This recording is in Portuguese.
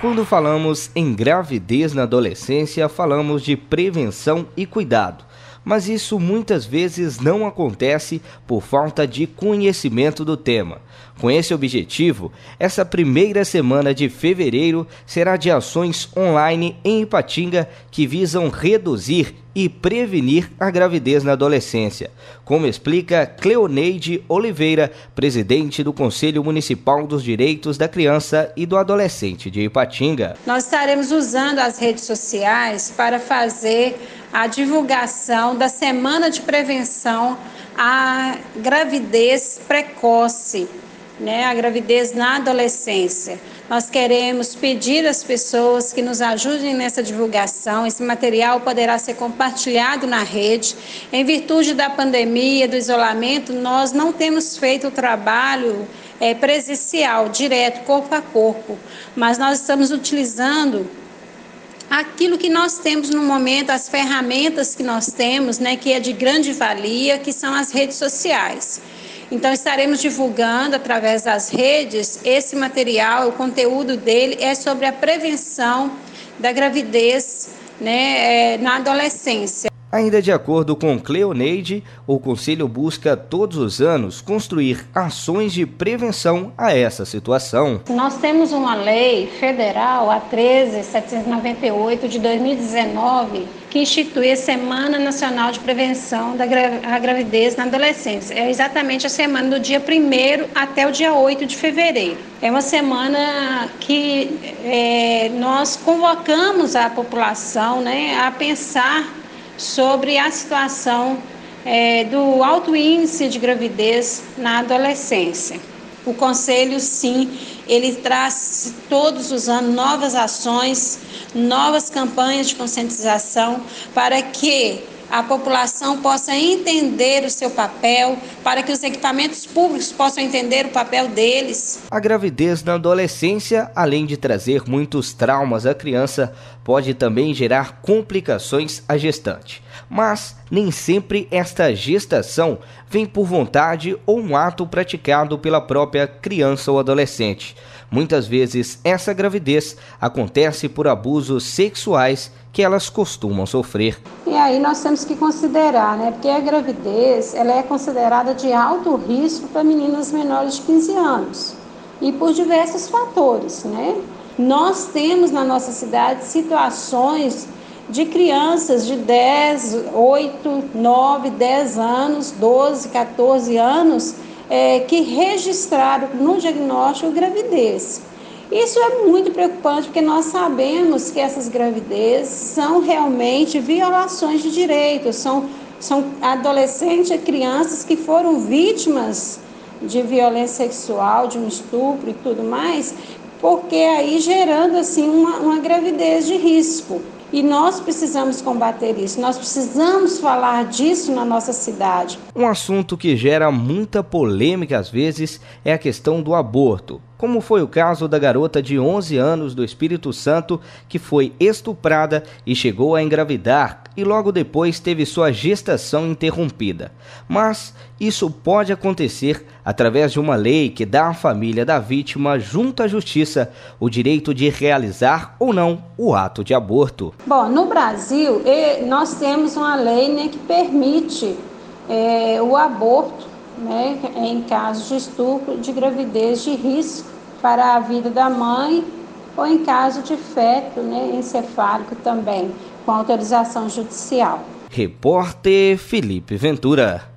Quando falamos em gravidez na adolescência, falamos de prevenção e cuidado. Mas isso muitas vezes não acontece por falta de conhecimento do tema. Com esse objetivo, essa primeira semana de fevereiro será de ações online em Ipatinga que visam reduzir e prevenir a gravidez na adolescência, como explica Cleoneide Oliveira, presidente do Conselho Municipal dos Direitos da Criança e do Adolescente de Ipatinga. Nós estaremos usando as redes sociais para fazer a divulgação da Semana de Prevenção à Gravidez Precoce, a gravidez na adolescência. Nós queremos pedir às pessoas que nos ajudem nessa divulgação. Esse material poderá ser compartilhado na rede. Em virtude da pandemia, do isolamento, nós não temos feito o trabalho presencial, direto, corpo a corpo, mas nós estamos utilizando aquilo que nós temos no momento, as ferramentas que nós temos, que é de grande valia, que são as redes sociais. Então, estaremos divulgando através das redes esse material, o conteúdo dele é sobre a prevenção da gravidez na adolescência. Ainda de acordo com Cleoneide, o Conselho busca todos os anos construir ações de prevenção a essa situação. Nós temos uma lei federal, a 13.798 de 2019, que institui a Semana Nacional de Prevenção da Gravidez na Adolescência. É exatamente a semana do dia 1º até o dia 8 de fevereiro. É uma semana que nós convocamos a população a pensar sobre a situação do alto índice de gravidez na adolescência. O Conselho, sim, ele traz todos os anos novas ações, novas campanhas de conscientização para que a população possa entender o seu papel, para que os equipamentos públicos possam entender o papel deles. A gravidez na adolescência, além de trazer muitos traumas à criança, pode também gerar complicações à gestante. Mas nem sempre esta gestação vem por vontade ou um ato praticado pela própria criança ou adolescente. Muitas vezes essa gravidez acontece por abusos sexuais que elas costumam sofrer. E aí nós temos que considerar, porque a gravidez ela é considerada de alto risco para meninas menores de 15 anos e por diversos fatores, Nós temos na nossa cidade situações de crianças de 10, 8, 9, 10 anos, 12, 14 anos que registraram no diagnóstico gravidez. Isso é muito preocupante porque nós sabemos que essas gravidezes são realmente violações de direitos, são adolescentes e crianças que foram vítimas de violência sexual, de um estupro e tudo mais, porque aí gerando assim uma gravidez de risco. E nós precisamos combater isso, nós precisamos falar disso na nossa cidade. Um assunto que gera muita polêmica às vezes é a questão do aborto, como foi o caso da garota de 11 anos do Espírito Santo que foi estuprada e chegou a engravidar e logo depois teve sua gestação interrompida. Mas isso pode acontecer através de uma lei que dá à família da vítima, junto à justiça, o direito de realizar ou não o ato de aborto. Bom, no Brasil, nós temos uma lei que permite o aborto em caso de estupro, de gravidez de risco para a vida da mãe ou em caso de feto encefálico também, com autorização judicial. Repórter Felipe Ventura.